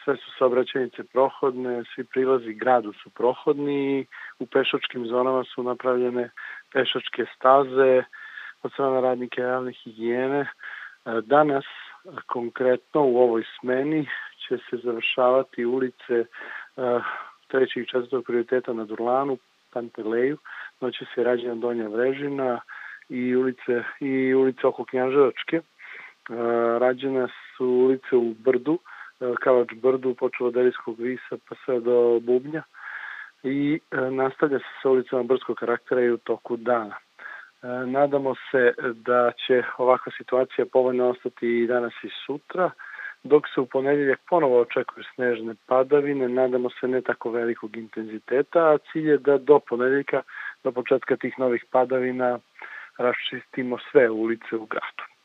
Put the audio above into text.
sve su saobraćajnice prohodne, svi prilazi gradu su prohodni, u pešačkim zonama su napravljene pešačke staze od strane radnika javne higijene. Danas, konkretno u ovoj smeni, će se završavati ulice 3. i 4. prioriteta na Durlanu, Panteleju, noće se rađena Donja Vrežina i ulice oko Knjaževačke. Rađene su ulice u Brdu, Kalač Brdu, počeo od Derijskog visa pa sve do Bubnja i nastavlja se sa ulicama brdskog karaktera i u toku dana. Nadamo se da će ovakva situacija povoljno ostati i danas i sutra, dok se u ponedeljak ponovo očekuju snežne padavine, nadamo se ne tako velikog intenziteta, a cilj je da do ponedeljka, do početka tih novih padavina, raščistimo sve ulice u gradu.